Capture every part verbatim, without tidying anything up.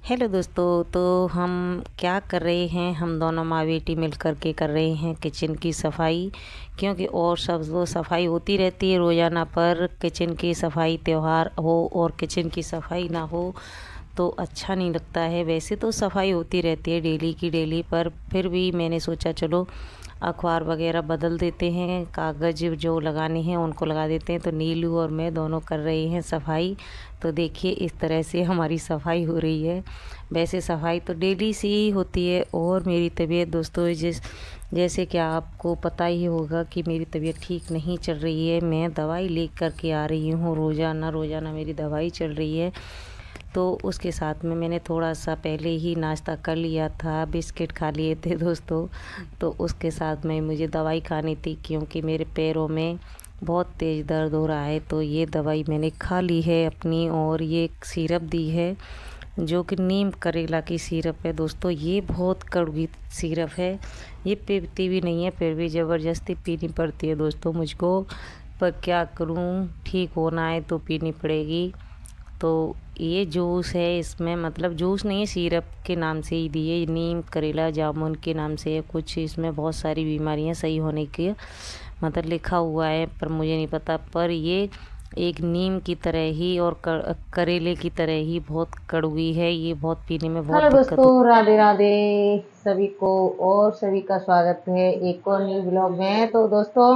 Hello दोस्तों, तो हम क्या कर रहे हैं, हम दोनों माँ बेटी मिल कर के कर रहे हैं किचन की सफाई। क्योंकि और सब वो सफाई होती रहती है रोज़ाना, पर किचन की सफाई त्यौहार हो और किचन की सफाई ना हो तो अच्छा नहीं लगता है। वैसे तो सफाई होती रहती है डेली की डेली, पर फिर भी मैंने सोचा चलो अखबार वगैरह बदल देते हैं, कागज़ जो लगाने हैं उनको लगा देते हैं। तो नीलू और मैं दोनों कर रहे हैं सफाई। तो देखिए इस तरह से हमारी सफाई हो रही है। वैसे सफाई तो डेली से ही होती है। और मेरी तबीयत दोस्तों, जिस जैसे कि आपको पता ही होगा कि मेरी तबीयत ठीक नहीं चल रही है। मैं दवाई ले कर के आ रही हूँ, रोज़ाना रोज़ाना मेरी दवाई चल रही है। तो उसके साथ में मैंने थोड़ा सा पहले ही नाश्ता कर लिया था, बिस्किट खा लिए थे दोस्तों। तो उसके साथ में मुझे दवाई खानी थी क्योंकि मेरे पैरों में बहुत तेज़ दर्द हो रहा है। तो ये दवाई मैंने खा ली है अपनी। और ये एक सिरप दी है जो कि नीम करेला की सिरप है दोस्तों। ये बहुत कड़वी सिरप है, ये पीती भी नहीं है फिर भी ज़बरदस्ती पीनी पड़ती है दोस्तों मुझको। पर क्या करूं, ठीक होना है तो पीनी पड़ेगी। तो ये जूस है, इसमें मतलब जूस नहीं है, सिरप के नाम से ही दी है। नीम करेला जामुन के नाम से है कुछ। इसमें बहुत सारी बीमारियां सही होने की मतलब लिखा हुआ है, पर मुझे नहीं पता। पर ये एक नीम की तरह ही और कर, करेले की तरह ही बहुत कड़वी है। ये बहुत पीने में बहुत हेलो दिक्कत हो। दोस्तों, राधे राधे सभी को। और सभी का स्वागत है एक और न्यू ब्लॉग में। तो दोस्तों,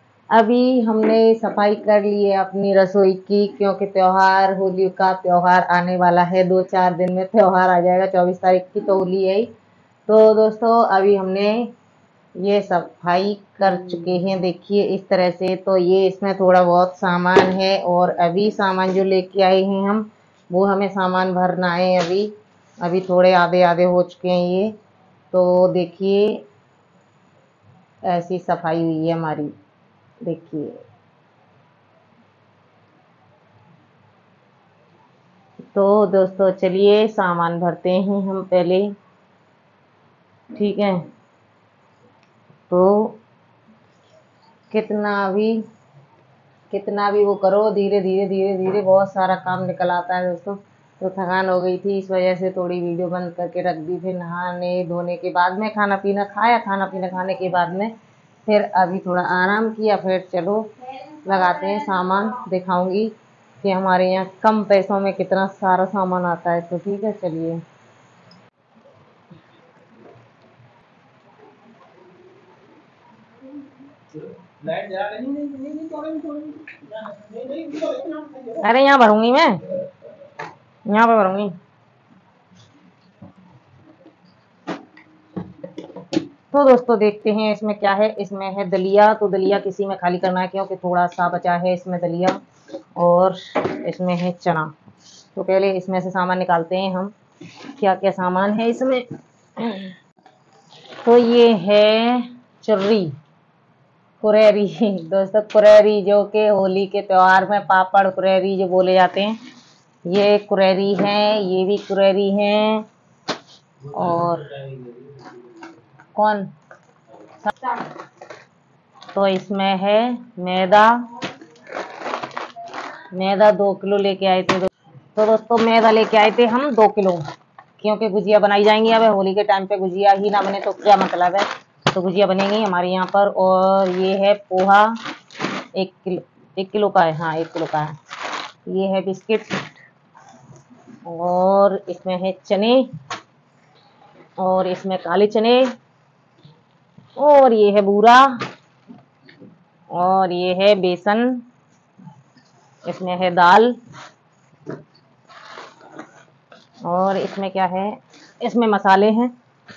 अभी हमने सफाई कर ली है अपनी रसोई की, क्योंकि त्योहार, होली का त्योहार आने वाला है। दो चार दिन में त्योहार आ जाएगा, चौबीस तारीख की तो होली है ही। तो दोस्तों, अभी हमने ये सफाई कर चुके हैं, देखिए इस तरह से। तो ये इसमें थोड़ा बहुत सामान है, और अभी सामान जो लेके आए हैं हम, वो हमें सामान भरना है अभी। अभी थोड़े आधे आधे हो चुके हैं ये। तो देखिए ऐसी सफाई हुई है हमारी, देखिए। तो दोस्तों चलिए सामान भरते हैं हम पहले, ठीक है। तो कितना भी कितना भी वो करो, धीरे धीरे धीरे धीरे बहुत सारा काम निकल आता है दोस्तों। तो थकान हो गई थी, इस वजह से थोड़ी वीडियो बंद करके रख दी। फिर नहाने धोने के बाद में खाना पीना खाया, खाना पीना खाने के बाद में फिर अभी थोड़ा आराम किया। फिर चलो लगाते हैं सामान, दिखाऊंगी कि हमारे यहाँ कम पैसों में कितना सारा सामान आता है। तो ठीक है, चलिए। अरे यहाँ भरूंगी मैं, यहाँ पे भरूंगी। तो दोस्तों देखते हैं इसमें क्या है। इसमें है दलिया। तो दलिया किसी में खाली करना है, क्योंकि थोड़ा सा बचा है इसमें दलिया। और इसमें है चना। तो पहले इसमें से सामान निकालते हैं हम, क्या क्या सामान है इसमें। तो ये है चुर्री, कुरेरी दोस्तों, कुरेरी जो कि होली के त्योहार में पापड़ कुरेरी जो बोले जाते हैं, ये कुरेरी है। ये भी कुरेरी है। और कौन, तो इसमें है मैदा। मैदा दो किलो लेके आए थे। तो दोस्तों मैदा लेके आए थे हम दो किलो, क्योंकि गुजिया बनाई जाएंगी। अब होली के टाइम पे गुजिया ही ना बने तो क्या मतलब है। तो गुजिया बनेंगी हमारे यहाँ पर। और ये है पोहा, एक किलो एक किलो का है, हाँ एक किलो का है। ये है बिस्किट। और इसमें है चने, और इसमें काले चने। और ये है बूरा। और ये है बेसन। इसमें है दाल। और इसमें क्या है, इसमें मसाले हैं।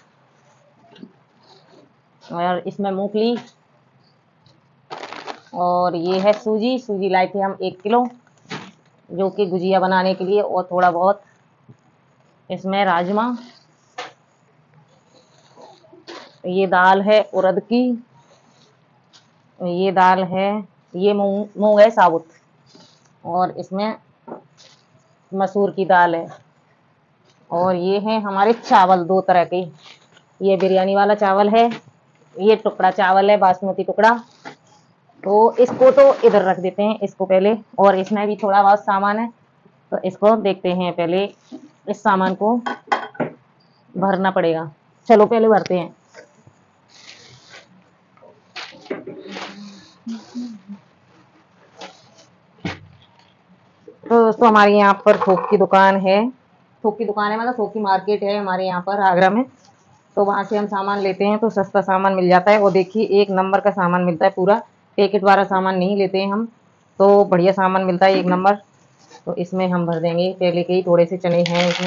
और इसमें मूंगफली। और ये है सूजी। सूजी लाए थे हम एक किलो, जो कि गुजिया बनाने के लिए। और थोड़ा बहुत इसमें राजमा। ये दाल है उड़द की। ये दाल है, ये मूंग मूंग है साबुत। और इसमें मसूर की दाल है। और ये है हमारे चावल दो तरह के। ये बिरयानी वाला चावल है, ये टुकड़ा चावल है, बासमती टुकड़ा। तो इसको तो इधर रख देते हैं इसको पहले। और इसमें भी थोड़ा बहुत सामान है, तो इसको देखते हैं पहले इस सामान को। भरना पड़ेगा। चलो पहले भरते हैं। तो दोस्तों हमारे यहाँ पर थोक की दुकान है, थोक की दुकान है मतलब थोक की मार्केट है हमारे यहाँ पर आगरा में। तो वहाँ से हम सामान लेते हैं तो सस्ता सामान मिल जाता है। और देखिए एक नंबर का सामान मिलता है, पूरा पैकेट वाला सामान नहीं लेते हैं हम, तो बढ़िया सामान मिलता है एक नंबर। तो इसमें हम भर देंगे, पहले के ही थोड़े से चने हैं इसमें।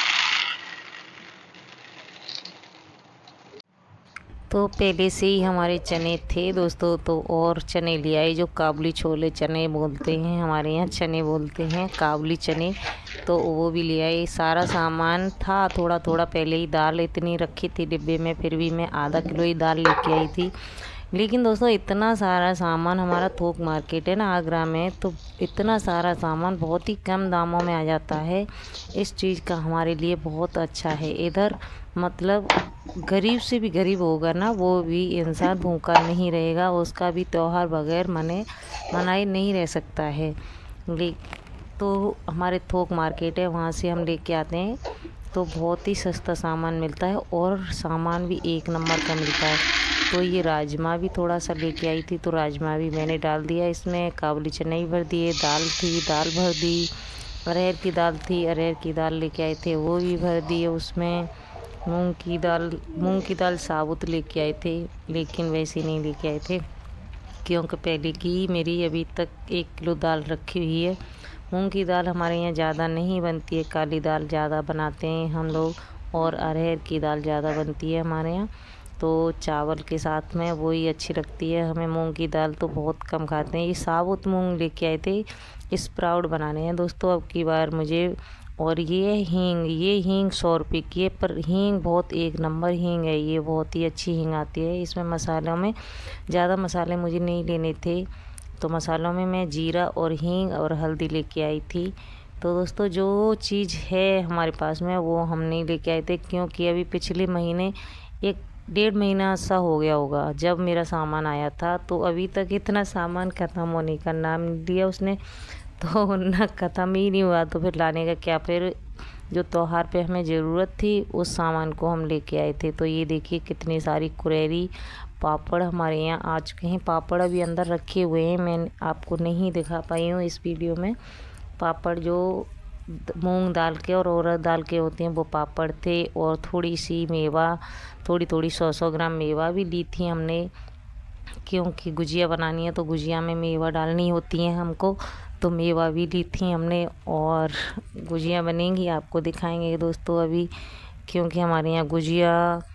तो पहले से ही हमारे चने थे दोस्तों, तो और चने ले आए, जो काबुली छोले चने बोलते हैं, हमारे यहाँ चने बोलते हैं काबुली चने, तो वो भी ले आए। सारा सामान था थोड़ा थोड़ा, पहले ही दाल इतनी रखी थी डिब्बे में, फिर भी मैं आधा किलो ही दाल लेके आई थी। लेकिन दोस्तों इतना सारा सामान, हमारा थोक मार्केट है ना आगरा में, तो इतना सारा सामान बहुत ही कम दामों में आ जाता है। इस चीज़ का हमारे लिए बहुत अच्छा है। इधर मतलब गरीब से भी गरीब होगा ना, वो भी इंसान भूखा नहीं रहेगा, उसका भी त्यौहार बगैर मने मनाए नहीं रह सकता है। ले तो हमारे थोक मार्केट है, वहाँ से हम लेके आते हैं, तो बहुत ही सस्ता सामान मिलता है और सामान भी एक नंबर का मिलता है। तो ये राजमा भी थोड़ा सा लेके आई थी, तो राजमा भी मैंने डाल दिया इसमें, काबुली चने भर दिए, दाल थी दाल भर दी, अरहर की दाल थी अरहर की दाल लेके आए थे वो भी भर दिए उसमें। मूंग की दाल मूंग की दाल साबुत लेके आए थे, लेकिन वैसे नहीं लेके आए थे क्योंकि पहले की मेरी अभी तक एक किलो दाल रखी हुई है। मूंग की दाल हमारे यहाँ ज़्यादा नहीं बनती है, काली दाल ज़्यादा बनाते हैं हम लोग, और अरहर की दाल ज़्यादा बनती है हमारे यहाँ, तो चावल के साथ में वही अच्छी लगती है हमें। मूंग की दाल तो बहुत कम खाते हैं। ये साबुत मूंग लेके आए थे, स्प्राउट बनाने हैं दोस्तों अब की बार मुझे। और ये हींग ये हींग सौ रुपये की है, पर हींग बहुत एक नंबर हींग है, ये बहुत ही अच्छी हींग आती है। इसमें मसालों में ज़्यादा मसाले मुझे नहीं लेने थे, तो मसालों में मैं जीरा और हींग और हल्दी लेके आई थी। तो दोस्तों जो चीज़ है हमारे पास में वो हम नहीं लेके आए थे, क्योंकि अभी पिछले महीने एक डेढ़ महीना सा हो गया होगा जब मेरा सामान आया था, तो अभी तक इतना सामान ख़त्म होने का नाम दिया उसने, तो ना ख़त्म ही नहीं हुआ, तो फिर लाने का क्या। फिर जो त्योहार पे हमें ज़रूरत थी उस सामान को हम लेके आए थे। तो ये देखिए कितनी सारी कुरैरी पापड़ हमारे यहाँ आ चुके हैं। पापड़ अभी अंदर रखे हुए हैं, मैं आपको नहीं दिखा पाई हूँ इस वीडियो में। पापड़ जो मूंग दाल के और उड़द दाल के होते हैं वो पापड़ थे, और थोड़ी सी मेवा, थोड़ी थोड़ी सौ सौ ग्राम मेवा भी ली थी हमने, क्योंकि गुजिया बनानी है तो गुजिया में मेवा डालनी होती है हमको, तो मेवा भी ली थी हमने। और गुजिया बनेंगी आपको दिखाएंगे दोस्तों अभी, क्योंकि हमारे यहाँ गुजिया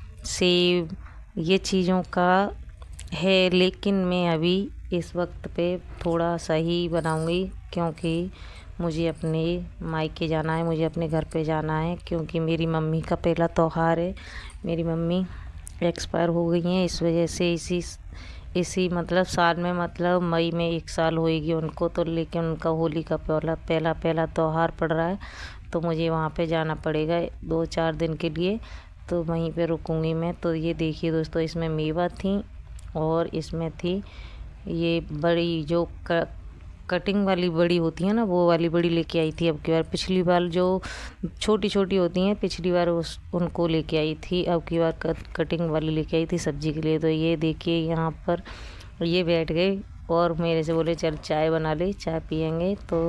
सेब ये चीज़ों का है, लेकिन मैं अभी इस वक्त पे थोड़ा सही बनाऊंगी, क्योंकि मुझे अपने मायके जाना है, मुझे अपने घर पे जाना है, क्योंकि मेरी मम्मी का पहला त्योहार है। मेरी मम्मी एक्सपायर हो गई हैं, इस वजह से इसी इसी मतलब साल में, मतलब मई में एक साल होएगी उनको, तो लेकिन उनका होली का पहला पहला पहला त्यौहार पड़ रहा है, तो मुझे वहाँ पे जाना पड़ेगा दो चार दिन के लिए, तो वहीं पे रुकूंगी मैं। तो ये देखिए दोस्तों इसमें मेवा थी, और इसमें थी ये बड़ी जो क, कटिंग वाली बड़ी होती है ना, वो वाली बड़ी लेके आई थी अब की बार। पिछली बार जो छोटी छोटी होती हैं पिछली बार उस उनको लेके आई थी, अब की बार कट, कटिंग वाली लेके आई थी सब्जी के लिए। तो ये देखिए यहाँ पर ये बैठ गए और मेरे से बोले चल चाय बना ले, चाय पियेंगे। तो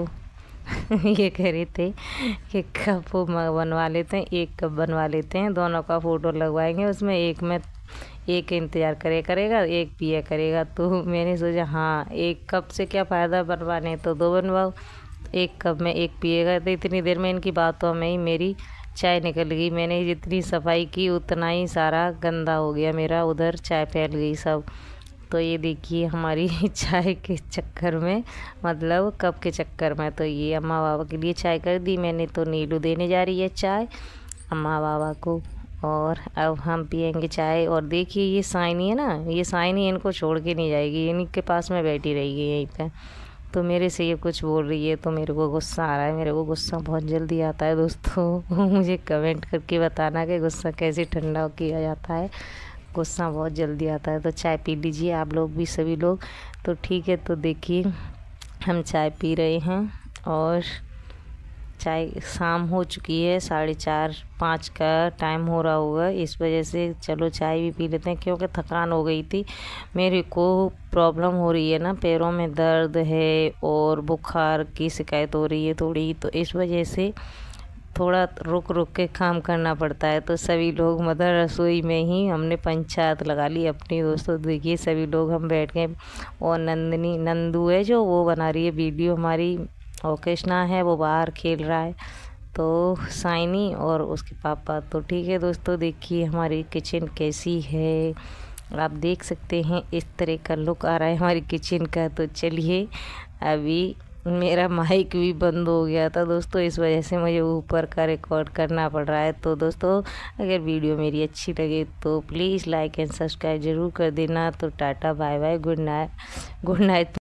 ये कह रहे थे कि कप बनवा लेते हैं, एक कप बनवा लेते हैं, दोनों का फ़ोटो लगवाएंगे उसमें, एक में एक इंतज़ार करे करेगा एक पिया करेगा। तो मैंने सोचा हाँ एक कप से क्या फ़ायदा, बनवाने तो दो बनवाओ, एक कप में एक पिएगा। तो इतनी देर में इनकी बातों में ही मेरी चाय निकल गई। मैंने जितनी सफाई की उतना ही सारा गंदा हो गया मेरा, उधर चाय फैल गई सब। तो ये देखिए हमारी चाय के चक्कर में, मतलब कप के चक्कर में, तो ये अम्मा बाबा के लिए चाय कर दी मैंने। तो नीलू देने जा रही है चाय अम्मा बाबा को, और अब हम पियेंगे चाय। और देखिए ये साइनी है ना, ये साइनी इनको छोड़ के नहीं जाएगी, इन्हीं के पास में बैठी रहेगी यहीं पे। तो मेरे से ये कुछ बोल रही है तो मेरे को गुस्सा आ रहा है। मेरे को गुस्सा बहुत जल्दी आता है दोस्तों मुझे कमेंट करके बताना कि गुस्सा कैसे ठंडा किया जाता है। गुस्सा बहुत जल्दी आता है। तो चाय पी लीजिए आप लोग भी, सभी लोग। तो ठीक है, तो देखिए हम चाय पी रहे हैं, और चाय शाम हो चुकी है, साढ़े चार पाँच का टाइम हो रहा होगा, इस वजह से चलो चाय भी पी लेते हैं क्योंकि थकान हो गई थी। मेरे को प्रॉब्लम हो रही है ना, पैरों में दर्द है और बुखार की शिकायत हो रही है थोड़ी, तो इस वजह से थोड़ा रुक रुक के काम करना पड़ता है। तो सभी लोग मदर रसोई में ही हमने पंचायत लगा ली अपनी। दोस्तों देखिए सभी लोग हम बैठ गए और नंदनी नंदू है जो वो बना रही है वीडियो हमारी, और कृष्णा है वो बाहर खेल रहा है, तो साइनी और उसके पापा। तो ठीक है दोस्तों, देखिए हमारी किचन कैसी है, आप देख सकते हैं इस तरह का लुक आ रहा है हमारी किचन का। तो चलिए, अभी मेरा माइक भी बंद हो गया था दोस्तों, इस वजह से मुझे ऊपर का रिकॉर्ड करना पड़ रहा है। तो दोस्तों अगर वीडियो मेरी अच्छी लगे तो प्लीज़ लाइक एंड सब्सक्राइब ज़रूर कर देना। तो टाटा bye bye, good night, good night.